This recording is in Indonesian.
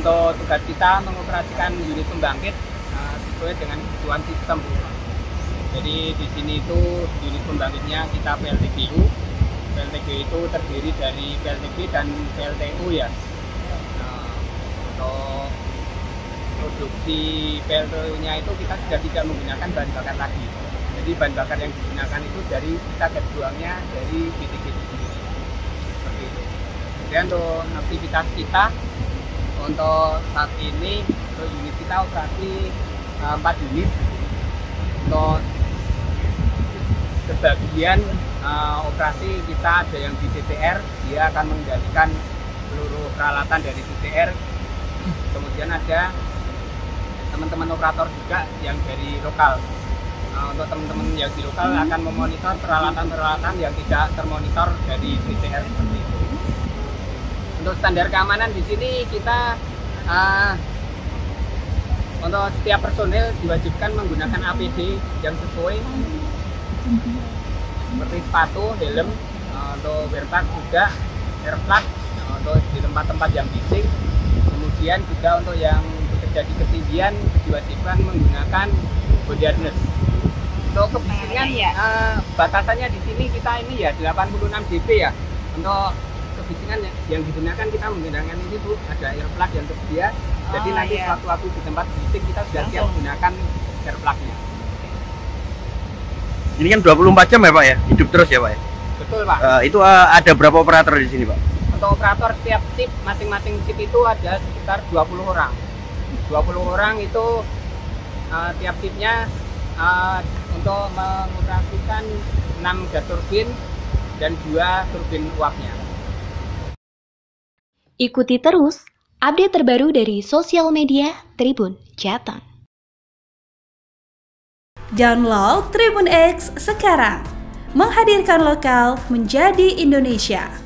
untuk tugas kita mengoperasikan unit pembangkit sesuai dengan kebutuhan sistem. Jadi di sini itu unit pembangkitnya kita PLTGU. PLTGU itu terdiri dari PLTG dan PLTU ya. Untuk produksi PLTU-nya itu kita sudah tidak menggunakan bahan bakar lagi. Jadi bahan bakar yang digunakan itu dari kita gas buangnya dari BTG sendiri. Seperti itu. Kemudian untuk aktivitas kita untuk saat ini untuk unit kita operasi 4 unit. Untuk sebagian operasi kita ada yang di CTR, dia akan mengendalikan seluruh peralatan dari CTR. Kemudian ada teman-teman operator juga yang dari lokal. Untuk teman-teman yang di lokal akan memonitor peralatan-peralatan yang tidak termonitor dari CTR seperti itu. Untuk standar keamanan di sini kita untuk setiap personel diwajibkan menggunakan APD yang sesuai seperti sepatu, helm, untuk wearpack juga, airplug untuk di tempat-tempat yang bising. Kemudian juga untuk yang bekerja di ketinggian diwajibkan menggunakan body harness. Untuk kebisingan batasannya di sini kita ini ya 86 dB ya. Untuk kebisingan yang digunakan kita menggunakan ini Bu, ada airplug yang tersedia. Jadi nanti waktu-waktu di tempat bising kita sudah siap menggunakan airplugnya. Ini kan 24 jam ya Pak ya? Hidup terus ya Pak ya? Betul Pak. Itu ada berapa operator di sini Pak? Untuk operator setiap shift, masing-masing shift itu ada sekitar 20 orang. 20 orang itu tiap shiftnya untuk mengoperasikan 6 gas turbin dan 2 turbin uapnya. Ikuti terus update terbaru dari sosial media Tribun Jateng. Download Tribun X sekarang, menghadirkan lokal menjadi Indonesia.